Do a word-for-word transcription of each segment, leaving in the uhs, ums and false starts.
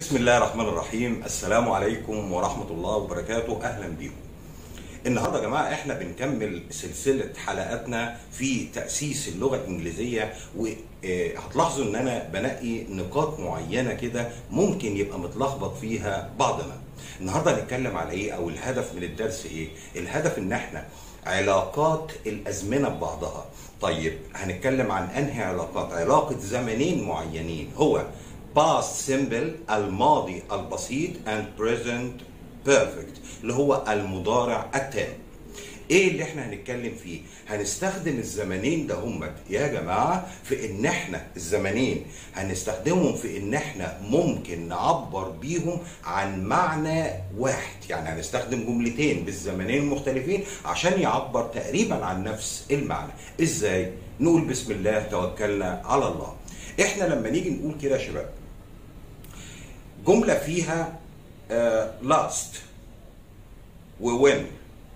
بسم الله الرحمن الرحيم. السلام عليكم ورحمة الله وبركاته. أهلا بيكم. النهارده يا جماعة احنا بنكمل سلسلة حلقاتنا في تأسيس اللغة الإنجليزية، وهتلاحظوا ان انا بنقي نقاط معينة كده ممكن يبقى متلخبط فيها بعضنا. النهارده هنتكلم على ايه، او الهدف من الدرس ايه؟ الهدف ان احنا علاقات الأزمنة ببعضها. طيب هنتكلم عن انهي علاقات؟ علاقة زمنين معينين، هو past simple الماضي البسيط and present perfect اللي هو المضارع التام. ايه اللي احنا هنتكلم فيه؟ هنستخدم الزمنين ده هم يا جماعه في ان احنا الزمنين هنستخدمهم في ان احنا ممكن نعبر بيهم عن معنى واحد، يعني هنستخدم جملتين بالزمنين المختلفين عشان يعبر تقريبا عن نفس المعنى. ازاي؟ نقول بسم الله توكلنا على الله. احنا لما نيجي نقول كده يا شباب جمله فيها uh, last و when،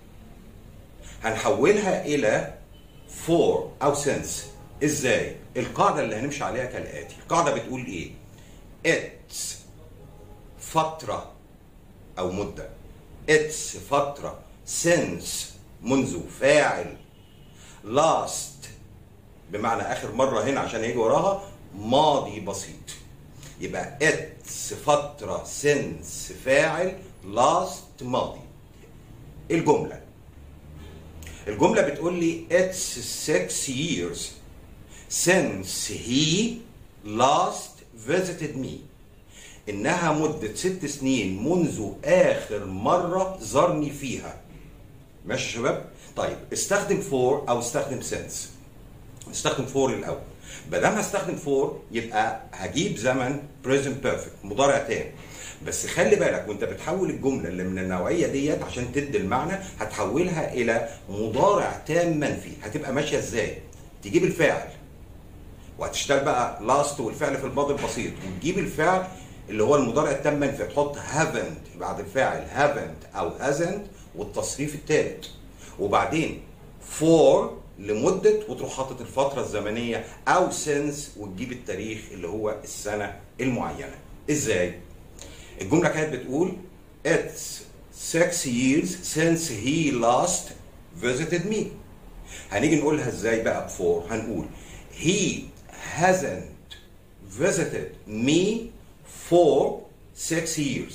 هنحولها الى for او since. ازاي؟ القاعده اللي هنمشي عليها كالاتي. القاعده بتقول ايه؟ it's فتره او مده، it's فتره، since منذ، فاعل، last بمعنى اخر مره هنا عشان هيجي وراها ماضي بسيط. يبقى it's فتره، since فاعل، last ماضي. الجمله الجمله بتقول لي it's six years since he last visited me. انها مده ست سنين منذ اخر مره زارني فيها. ماشي يا شباب؟ طيب استخدم for او استخدم since. استخدم for الاول. ما دام هستخدم for يبقى هجيب زمن present perfect مضارع تام. بس خلي بالك وانت بتحول الجمله اللي من النوعيه ديت عشان تدي المعنى هتحولها الى مضارع تام منفي. هتبقى ماشيه ازاي؟ تجيب الفاعل وهتشتغل بقى last والفعل في الماضي البسيط، وتجيب الفعل اللي هو المضارع التام منفي تحط haven't بعد الفاعل haven't او hasn't والتصريف الثالث، وبعدين for لمده وتروح حاطط الفتره الزمنيه او since وتجيب التاريخ اللي هو السنه المعينه. ازاي؟ الجمله كانت بتقول it's six years since he last visited me. هنيجي نقولها ازاي بقى بفور؟ هنقول he hasn't visited me for six years.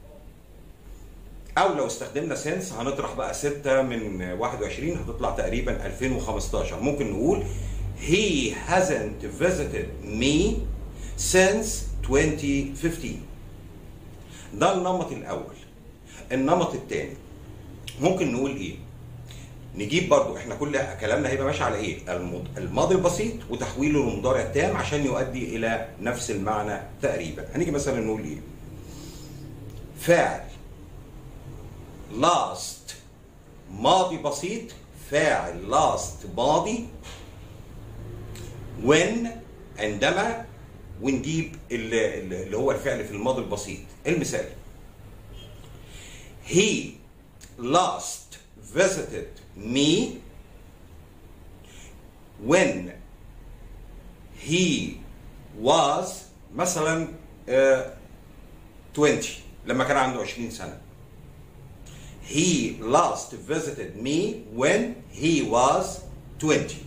او لو استخدمنا since هنطرح بقى ستة من واحد وعشرين هتطلع تقريبا ألفين وخمستاشر. ممكن نقول he hasn't visited me since twenty fifteen. ده النمط الاول. النمط الثاني ممكن نقول ايه؟ نجيب برضو احنا كل كلامنا هيبقى ماشي على ايه؟ الماضي البسيط وتحويله لمضارع تام عشان يؤدي الى نفس المعنى تقريبا. هنيجي مثلا نقول ايه؟ فاعل last ماضي بسيط، فاعل last ماضي، when عندما، ونجيب اللي هو الفعل في الماضي البسيط. المثال he last visited me when he was مثلا uh, twenty لما كان عنده عشرين سنة. he last visited me when he was twenty.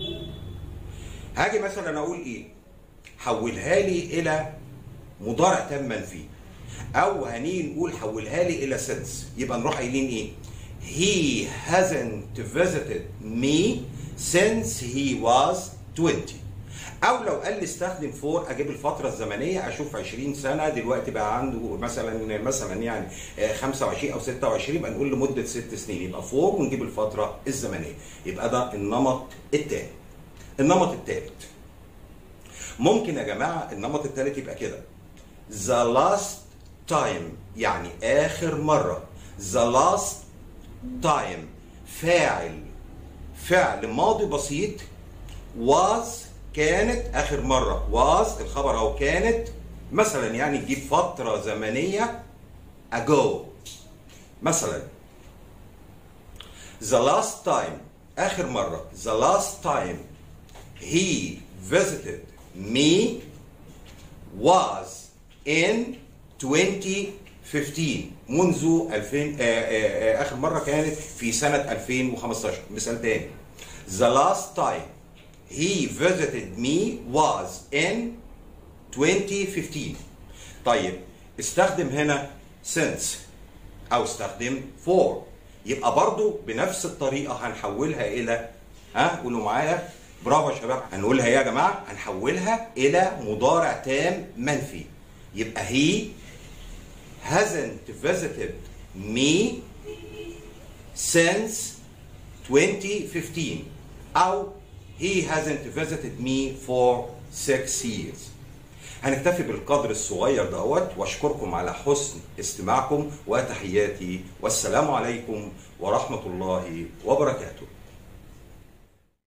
هاجي مثلا اقول ايه؟ حولها لي الى مضارع تام منفي، او هنيجي نقول حولها لي الى since. يبقى نروح قايلين ايه؟ he hasn't visited me since he was twenty. او لو قال لي استخدم for اجيب الفتره الزمنيه، اشوف عشرين سنه دلوقتي بقى عنده مثلا مثلا يعني خمسة وعشرين او ستة وعشرين، يبقى نقول لمده ست سنين، يبقى for ونجيب الفتره الزمنيه. يبقى ده النمط الثاني. النمط الثالث ممكن يا جماعه النمط الثالث يبقى كده the last time يعني اخر مره. the last time فاعل فعل ماضي بسيط was كانت اخر مره، was الخبر اهو كانت مثلا يعني تجيب فتره زمنيه ago. مثلا the last time اخر مره the last time he visited me was in twenty fifteen منذ ألفين آه آه آه اخر مره كانت في سنه ألفين وخمستاشر. مثال تاني the last time he visited me was in twenty fifteen. طيب استخدم هنا since او استخدم for، يبقى برضو بنفس الطريقه هنحولها الى ها قولوا معايا برافو يا شباب، هنقولها ايه يا جماعه؟ هنحولها الى مضارع تام منفي. يبقى he hasn't visited me since twenty fifteen او he hasn't visited me for six years. هنكتفي بالقدر الصغير دوت، واشكركم على حسن استماعكم وتحياتي، والسلام عليكم ورحمه الله وبركاته.